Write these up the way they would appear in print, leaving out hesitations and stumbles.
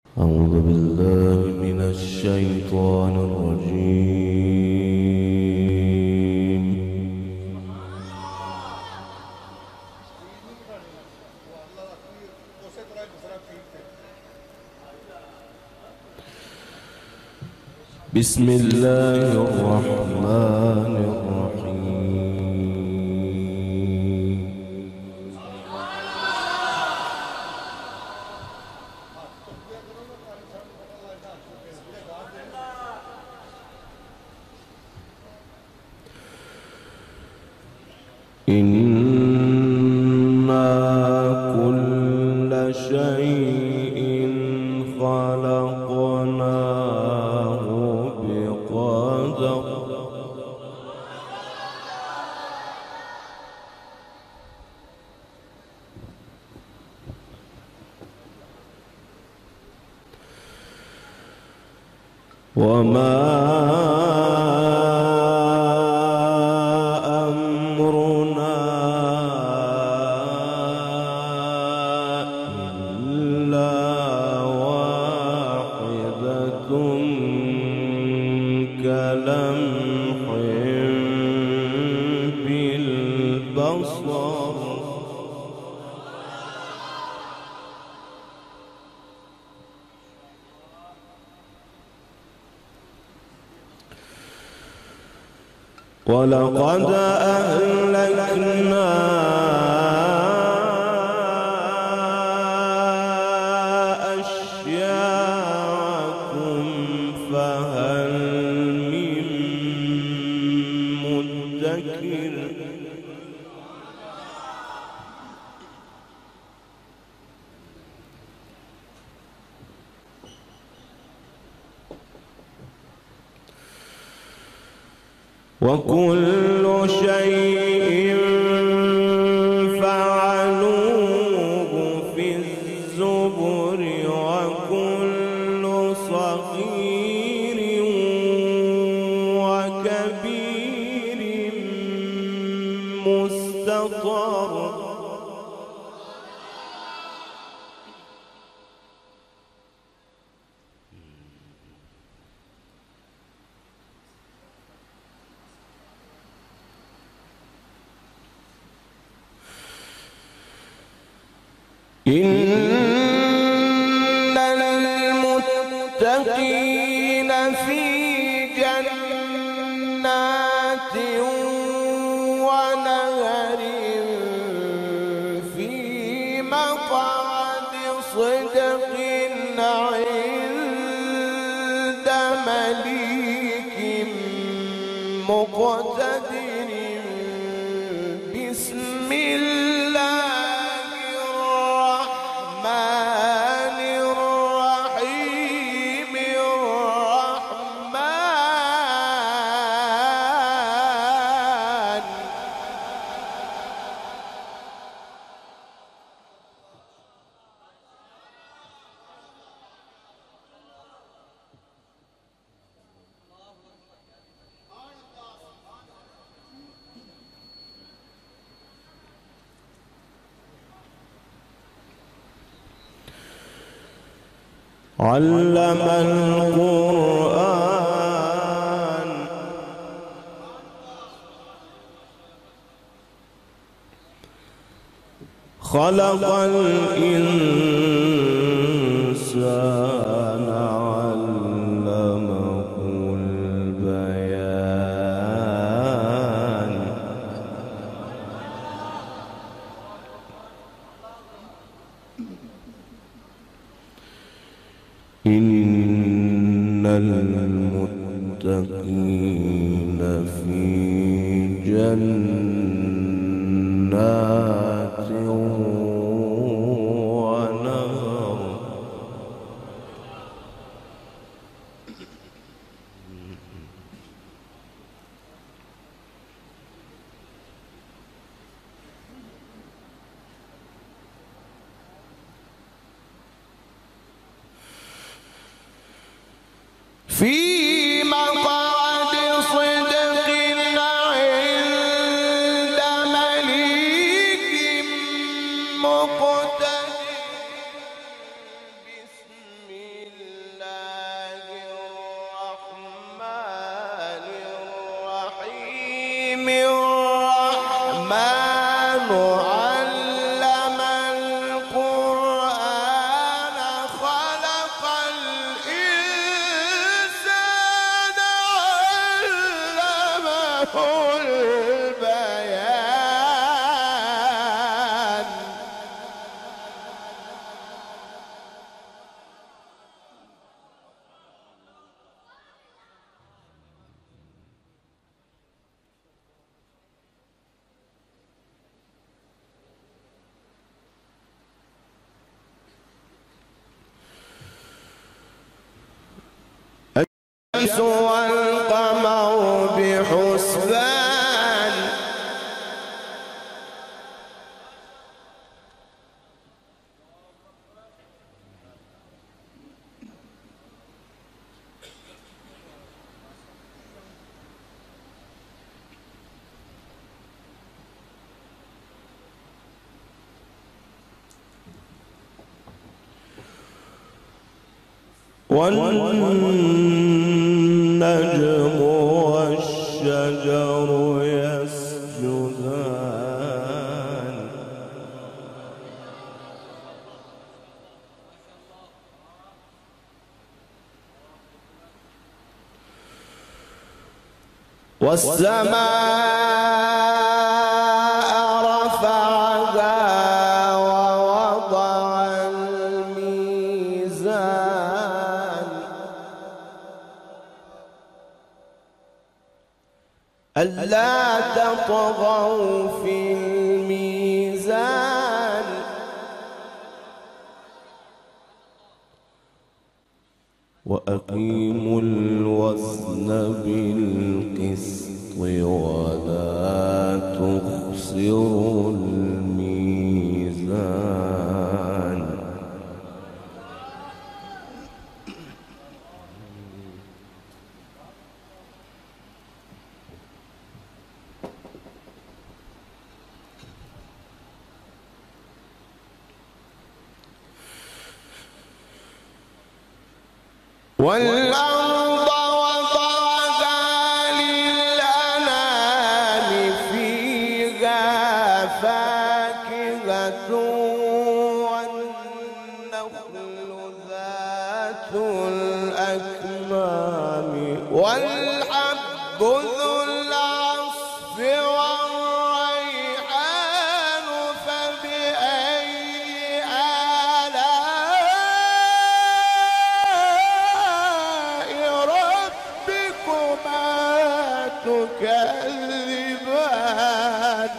أعوذ بالله من الشيطان الرجيم. بسم الله الرحمن الرحيم. إنا كل شيء خلقناه بقدر. وما أمرنا إلا واحدة كلمح بالبصر. ولقد أهلكنا أشياعكم فهل من مدكر. وكل شيء فعلوه في الزبر وكل صغير وكبير مستطر. إن المتقين في جنات ونهر في مقعد صدق عند مليك مقتدر. بسم الله علم القرآن خلق الإنسان علمه البيان. إن المتقين في جنات ونهر. في مقعد صدق عند مليك مقتدر. بسم البيان. الشمس والقمر بحسبان. والنجم والشجر يسجدان. والسماء رفعها ووضع الميزان. ألا تطغوا في الميزان وأقيموا الوزن بالقسط ولا تخسروا الميزان. والأرض وضعها للأنام فيها فاكهة والنخل ذات الأكمام والحب ذو العصف والريحان. فبأي تكذبان.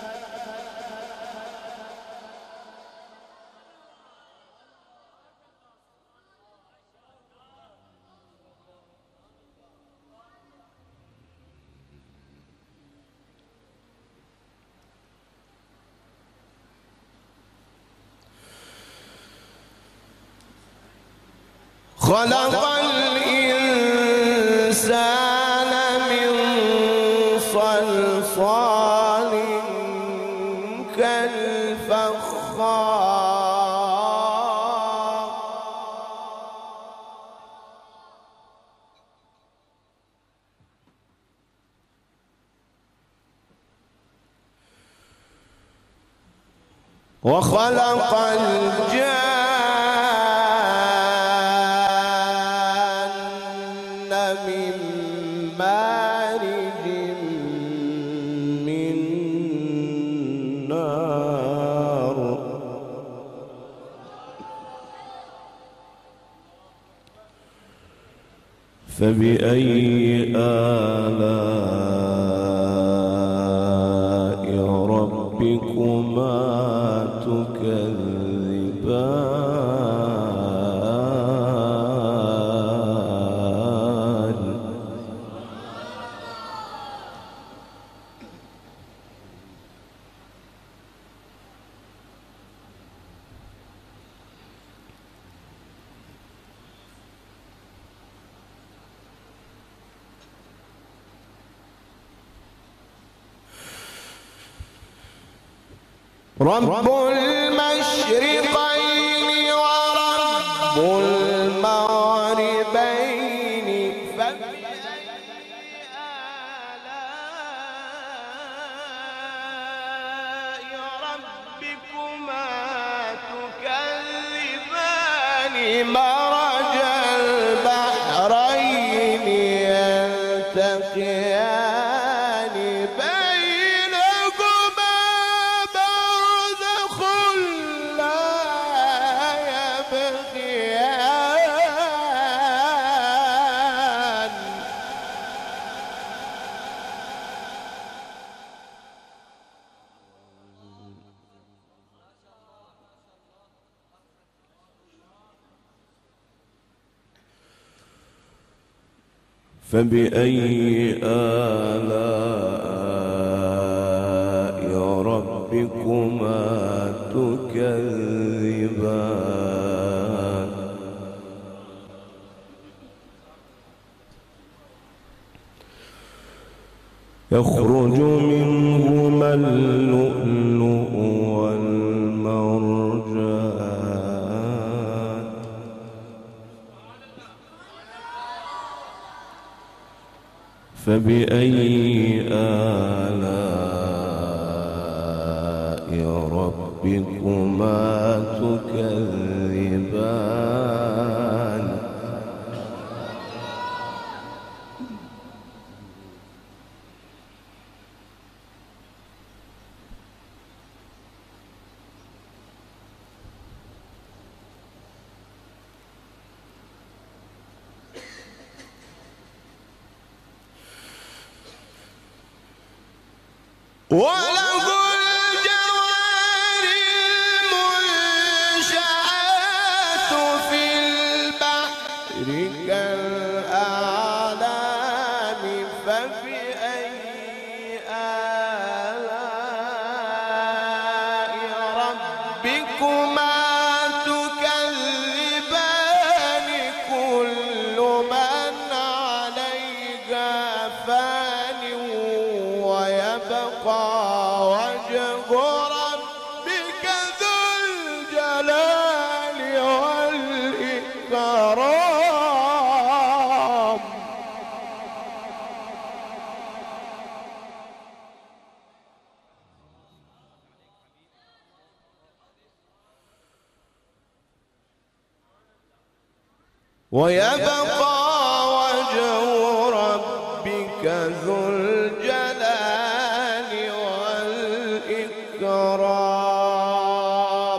خلق الإنسان من صلصال كالفخار. وخلق الجان من مارج من نار. فبأي آلاء ربكما تكذبان. رب المشرقين ورب المغربين. فبأي آلاء ربكما تكذبان. مرج البحرين يلتقيان. فبأي آلاء ربكما تكذبان يخرج منهما اللؤلؤ والمرجان فبأي آلاء ربكما تكذبان وله الجوار المنشآت في البحر كالأعلام فبأي آلاء ربكما تكذبان كل من عليها فان ويبقى وجه ربك ذو الجلال والإكرام ويبقى وجه ربك ذو الجلال والإكرام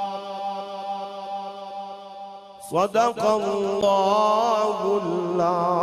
صدق الله العظيم.